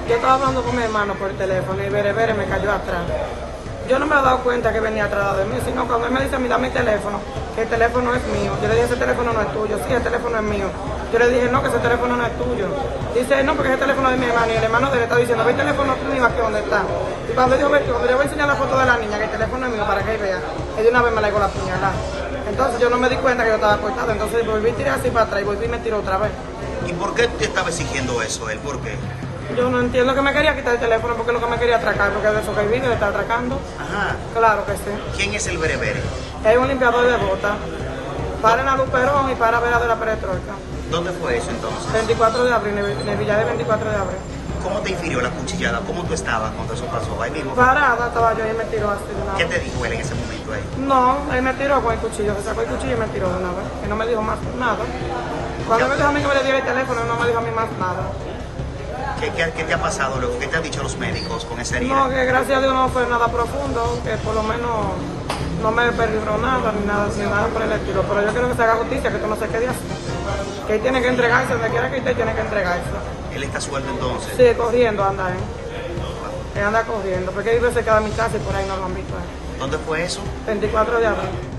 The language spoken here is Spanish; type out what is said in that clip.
Yo estaba hablando con mi hermano por teléfono y Bere me cayó atrás. Yo no me he dado cuenta que venía atrás de mí, sino cuando él me dice a mí, dame mi teléfono, que el teléfono es mío. Yo le dije, ese teléfono no es tuyo. Sí, el teléfono es mío. Yo le dije, no, que ese teléfono no es tuyo. Dice, no, porque es el teléfono de mi hermano. Y el hermano de él está diciendo, ve el teléfono mío aquí donde está. Y cuando dijo, ve, cuando yo voy a enseñar la foto de la niña, que el teléfono es mío para que él vea, él de una vez me le dio la puñalada. Entonces yo no me di cuenta que yo estaba acostada. Entonces volví a tirar así para atrás y volví y me tiró otra vez. ¿Y por qué te estaba exigiendo eso él? ¿Por qué? Yo no entiendo que me quería quitar el teléfono porque lo que me quería atracar, porque de eso que vive, de estar atracando. Ajá. Claro que sí. ¿Quién es el Bere? Es un limpiador de botas. Para en la Luperón y para Vera de la Perestroika. ¿Dónde fue eso entonces? 24 de abril, en el Villa de 24 de abril. ¿Cómo te infirió la cuchillada? ¿Cómo tú estabas cuando eso pasó? Ahí mismo. Parada estaba yo y me tiró así de una ¿Qué vez. te dijo él en ese momento ahí? No, él me tiró con el cuchillo, se sacó el cuchillo y me tiró de una vez. Y no me dijo más nada. Cuando me dijo a mí que me le diera el teléfono, no me dijo a mí más nada. ¿Qué te ha pasado luego? ¿Qué te han dicho los médicos con esa herida? No, que gracias a Dios no fue nada profundo, que por lo menos no me peligró nada, ni nada por el estilo. Pero yo quiero que se haga justicia, que esto no se quede así. Que él tiene que entregarse, donde quiera que esté, tiene que entregarse. ¿Él está suelto entonces? Sí, corriendo anda él. Él anda corriendo, porque él se queda en mi casa y por ahí no lo han visto. ¿Dónde fue eso? 24 de abril.